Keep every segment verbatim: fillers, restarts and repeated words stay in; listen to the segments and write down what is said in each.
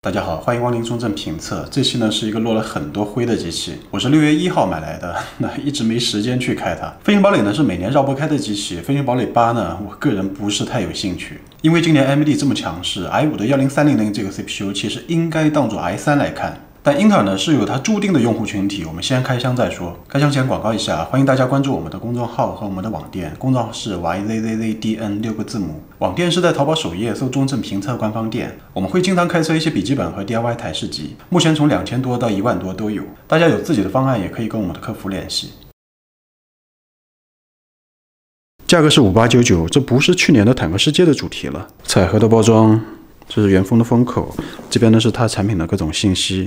大家好，欢迎光临中正评测。这期呢是一个落了很多灰的机器，我是六月一号买来的，那一直没时间去开它。飞行堡垒呢是每年绕不开的机器，飞行堡垒八呢，我个人不是太有兴趣，因为今年 A M D 这么强势 ，i 五的一零三零零这个 C P U 其实应该当做 i 三来看。 但英特尔呢是有它注定的用户群体，我们先开箱再说。开箱前广告一下，欢迎大家关注我们的公众号和我们的网店，公众号是 Y Z Z Z D N 六个字母，网店是在淘宝首页搜中正评测官方店。我们会经常开测一些笔记本和 D I Y 台式机，目前从两千多到一万多都有。大家有自己的方案也可以跟我们的客服联系。价格是五八九九，这不是去年的坦克世界的主题了。彩盒的包装。 这是原封的封口，这边呢是它产品的各种信息，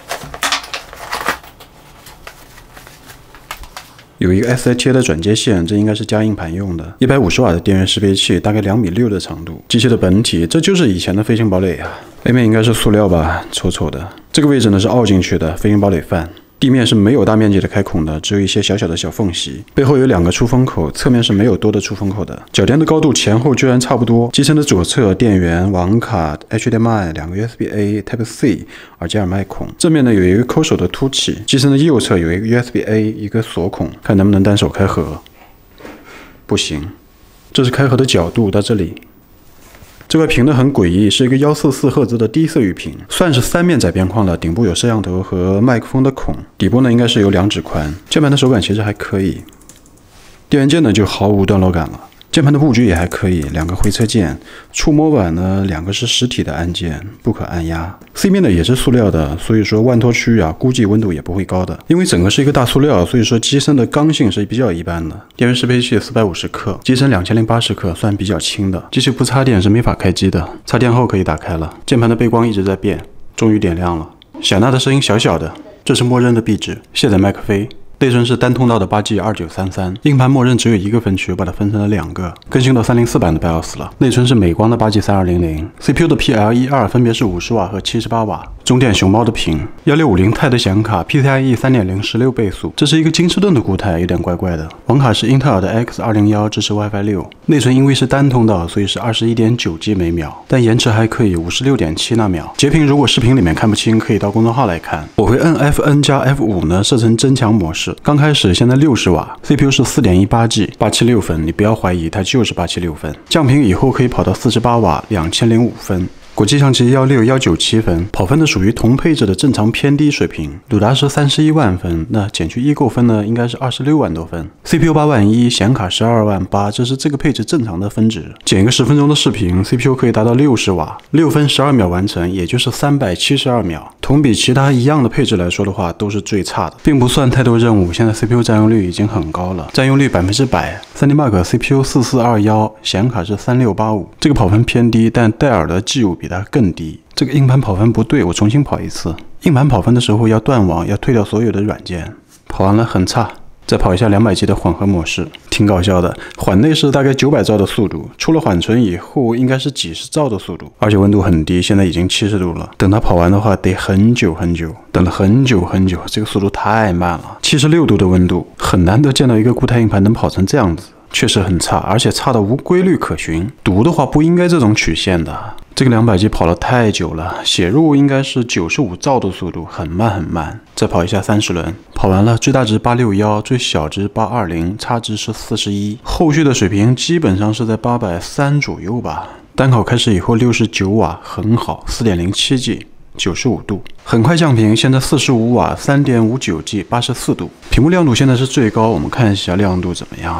有一个 S H A 的转接线，这应该是加硬盘用的，一百五十瓦的电源适配器，大概两米六的长度。机器的本体，这就是以前的飞行堡垒啊，背面应该是塑料吧，丑丑的。这个位置呢是凹进去的飞行堡垒范。 地面是没有大面积的开孔的，只有一些小小的小缝隙。背后有两个出风口，侧面是没有多的出风口的。脚垫的高度前后居然差不多。机身的左侧电源、网卡、H D M I 两个 U S B A Type C 耳机耳麦孔。正面呢有一个抠手的凸起。机身的右侧有一个 U S B A 一个锁孔，看能不能单手开合。不行，这是开合的角度到这里。 这块屏呢很诡异，是一个一四四赫兹的低色域屏，算是三面窄边框了。顶部有摄像头和麦克风的孔，底部呢应该是有两指宽。键盘的手感其实还可以，电源键呢就毫无段落感了。键盘的布局也还可以，两个回车键，触摸板呢两个是实体的按键，不可按压。C 面呢也是塑料的，所以说万托区啊，估计温度也不会高的。因为整个是一个大塑料，所以说机身的刚性是比较一般的。电源适配器四百五十克，机身两千零八十克，算比较轻的。机器不插电是没法开机的，插电后可以打开了。键盘的背光一直在变，终于点亮了。小娜的声音小小的，这是默认的壁纸。卸载麦克飞。 内存是单通道的八 G 二九三三，硬盘默认只有一个分区，我把它分成了两个，更新到三零四版的 BIOS 了。内存是美光的八 G 三二零零 ，C P U 的 P L 一二 分别是五十瓦和七十八瓦，中电熊猫的屏，一六五零 钛的显卡 ，PCIe 三点零 十六倍速，这是一个金士顿的固态，有点怪怪的。网卡是英特尔的 X 二零一，支持 WiFi 六，内存因为是单通道，所以是 二十一点九 G 每秒，但延迟还可以 五十六点七纳秒。截屏如果视频里面看不清，可以到公众号来看。我会摁 F N 加 F 五呢，设成增强模式，刚开始先。 现在六十瓦 ，C P U 是 四点一八 G， 八七六分，你不要怀疑，它就是八七六分。降频以后可以跑到四十八瓦，两千零五分。 国际象棋一六一九七分，跑分的属于同配置的正常偏低水平。鲁达是三十一万分，那减去易购分呢，应该是二十六万多分。C P U 八万一，显卡十二万八，这是这个配置正常的分值。剪一个十分钟的视频 ，C P U 可以达到六十瓦，六分十二秒完成，也就是三百七十二秒。同比其他一样的配置来说的话，都是最差的，并不算太多任务。现在 C P U 占用率已经很高了，占用率百分之百。三 D Mark C P U 四四二一，显卡是三六八五，这个跑分偏低，但戴尔的 G 五 比它更低。这个硬盘跑分不对，我重新跑一次。硬盘跑分的时候要断网，要退掉所有的软件。跑完了很差，再跑一下两百 G 的混合模式，挺搞笑的。缓内是大概九百兆的速度，出了缓存以后应该是几十兆的速度，而且温度很低，现在已经七十度了。等它跑完的话得很久很久，等了很久很久，这个速度太慢了。七十六度的温度，很难得见到一个固态硬盘能跑成这样子。 确实很差，而且差的无规律可循。读的话不应该这种曲线的。这个两百 G 跑了太久了，写入应该是九十五兆的速度，很慢很慢。再跑一下三十轮，跑完了，最大值八六一，最小值八二零，差值是四十一。后续的水平基本上是在八百三左右吧。单考开始以后六十九瓦，很好 ，四点零七 G。 九十五度，很快降频，现在四十五瓦 ，三点五九 G， 八十四度。屏幕亮度现在是最高，我们看一下亮度怎么样。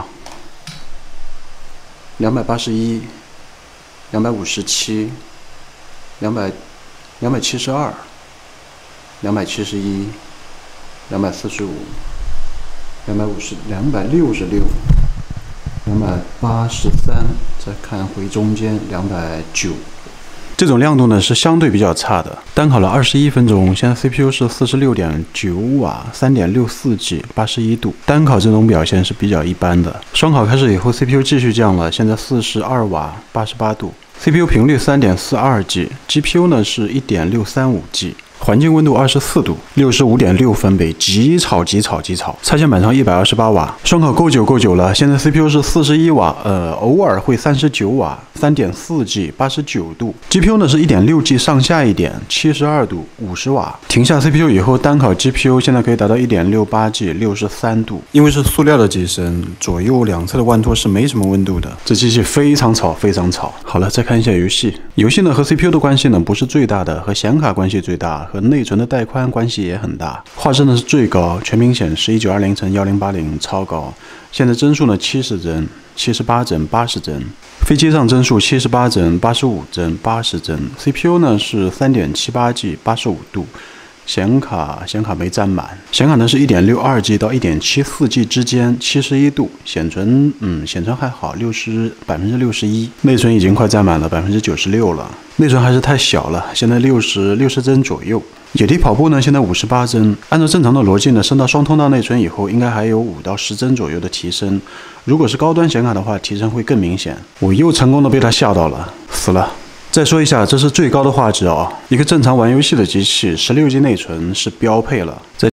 两百八十一，两百五十七，两百，两百七十二，两百七十一，两百四十五，两百五十，两百六十六，两百八十三，再看回中间两百九。 这种亮度呢是相对比较差的，单考了二十一分钟，现在 C P U 是四十六点九瓦， 三点六四 G， 八十一度。单考这种表现是比较一般的。双考开始以后 ，C P U 继续降了，现在四十二瓦， 八十八度。C P U 频率 三点四二 G， G P U 呢是 一点六三五 G。 环境温度二十四度，六十五点六分贝，极吵极吵极吵。插线板上一百二十八瓦，双口够久够久了。现在 C P U 是四十一瓦，呃，偶尔会三十九瓦， 三点四 G， 八十九度。G P U 呢是 一点六 G 上下一点，七十二度，五十瓦。停下 C P U 以后，单烤 G P U 现在可以达到 一点六八 G， 六十三度。因为是塑料的机身，左右两侧的万托是没什么温度的。这机器非常吵，非常吵。好了，再看一下游戏。游戏呢和 C P U 的关系呢不是最大的，和显卡关系最大，和内存的带宽关系也很大。画质呢是最高，全屏显示一九二零乘一零八零，超高。现在帧数呢七十帧、七十八帧、八十帧。飞机上帧数七十八帧、八十五帧、八十帧。C P U 呢是 三点七八 G， 八十五度。显卡显卡没占满，显卡呢是 一点六二 G 到 一点七四 G 之间，七十一度。显存嗯显存还好，六十百分之六十一。内存已经快占满了百分之九十六了，内存还是太小了，现在六十六十帧左右。野地跑步呢现在五十八帧，按照正常的逻辑呢，升到双通道内存以后，应该还有五到十帧左右的提升。如果是高端显卡的话，提升会更明显。我又成功的被他吓到了，死了。再说一下，这是最高的画质哦，一个正常玩游戏的机器，十六 G 内存是标配了。在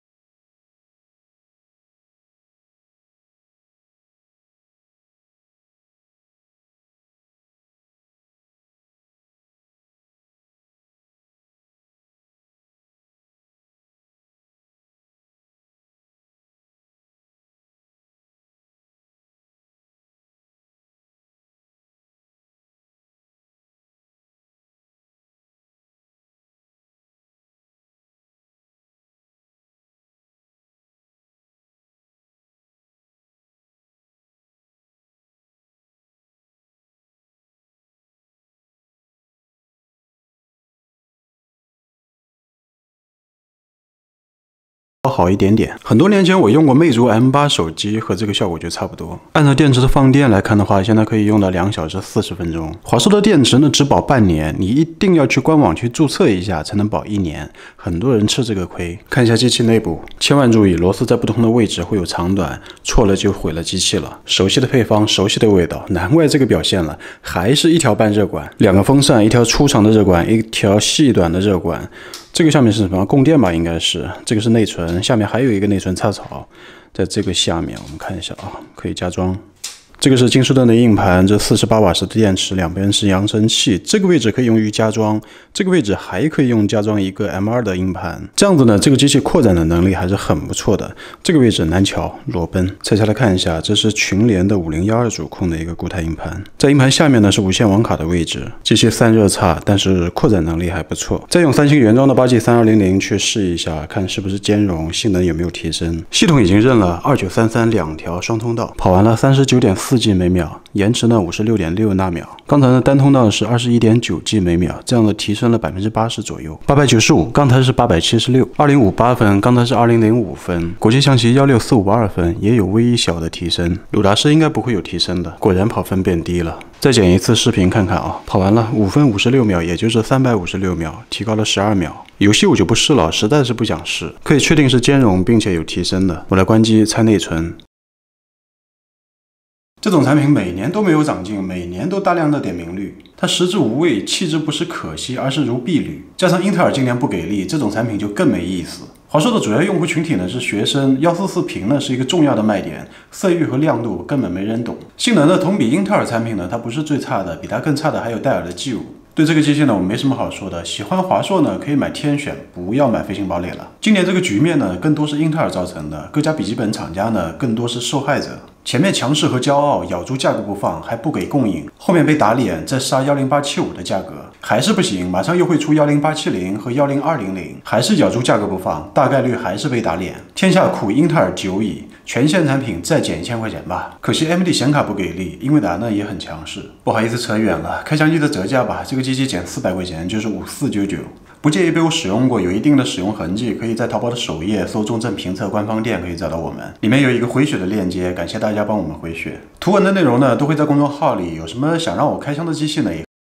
好一点点。很多年前我用过魅族 M 八 手机，和这个效果就差不多。按照电池的放电来看的话，现在可以用到两小时四十分钟。华硕的电池呢只保半年，你一定要去官网去注册一下才能保一年。很多人吃这个亏。看一下机器内部，千万注意螺丝在不同的位置会有长短，错了就毁了机器了。熟悉的配方，熟悉的味道，难怪这个表现了。还是一条半热管，两个风扇，一条粗长的热管，一条细短的热管。这个下面是什么？供电吧，应该是。这个是内存，下面还有一个内存插槽，在这个下面，我们看一下啊，可以加装。这个是金士顿的硬盘，这四十八瓦时的电池，两边是扬声器，这个位置可以用于加装，这个位置还可以用加装一个 M 二 的硬盘。这样子呢，这个机器扩展的能力还是很不错的。这个位置难瞧，裸奔。拆下来看一下，这是群联的五零一二主控的一个固态硬盘，在硬盘下面呢是无线网卡的位置。机器散热差，但是扩展能力还不错。再用三星原装的八 G 三二零零去试一下，看是不是兼容，性能有没有提升。系统已经认了二九三三两条双通道，跑完了三十九点四 G 每秒，延迟呢五十六点六纳秒。刚才的单通道是二十一点九 G 每秒，这样的提升了百分之八十左右。八百九十五，刚才是八百七十六，二零五八分，刚才是二零零五分。国际象棋一六四五二分，也有微小的提升。鲁达师应该不会有提升的，果然跑分变低了。再剪一次视频看看啊，跑完了五分五十六秒，也就是三百五十六秒，提高了十二秒。游戏我就不试了，实在是不想试。可以确定是兼容并且有提升的。我来关机拆内存。这种产品每年都没有长进，每年都大量的点名率，它食之无味，弃之不是可惜，而是如敝履。加上英特尔今年不给力，这种产品就更没意思。华硕的主要用户群体呢是学生，一四四屏呢是一个重要的卖点，色域和亮度根本没人懂。性能呢同比英特尔产品呢它不是最差的，比它更差的还有戴尔的 G 五。对这个机器呢，我没什么好说的。喜欢华硕呢，可以买天选，不要买飞行堡垒了。今年这个局面呢，更多是英特尔造成的，各家笔记本厂家呢，更多是受害者。前面强势和骄傲咬住价格不放，还不给供应，后面被打脸，再杀一零八七五的价格，还是不行，马上又会出一零八七零和一零二零零，还是咬住价格不放，大概率还是被打脸。天下苦英特尔久矣，全线产品再减一千块钱吧。可惜 A M D 显卡不给力，英伟达呢也很强势。不好意思扯远了，开箱机的折价吧，这个机器减四百块钱就是五四九九。不介意被我使用过，有一定的使用痕迹，可以在淘宝的首页搜中证评测官方店可以找到我们，里面有一个回血的链接，感谢大家帮我们回血。图文的内容呢都会在公众号里，有什么想让我开箱的机器呢，也